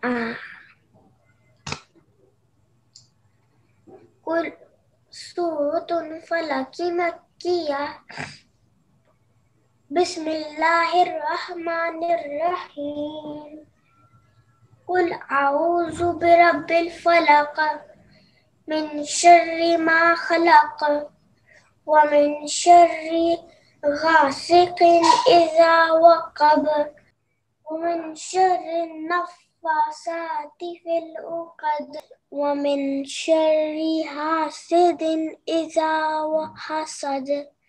قل سورة الفلق مكية بسم الله الرحمن الرحيم قل أعوذ برب الفلق من شر ما خلق ومن شر غاسق إذا وقب ومن شر النفاثات في العقد ومن شر حاسد إذا حسد